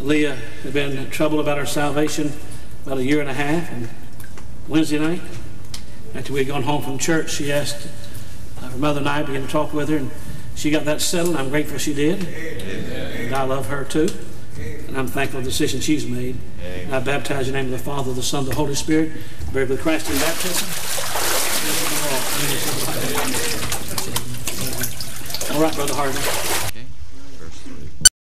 Leah had been in trouble about her salvation about 1.5 years, and Wednesday night, after we had gone home from church, she asked her mother and I began to talk with her, and she got that settled. I'm grateful she did. Amen. And I love her too. And I'm thankful for the decision she's made. And I baptize in the name of the Father, the Son, and the Holy Spirit, buried with Christ in baptism. All right, Brother Harden.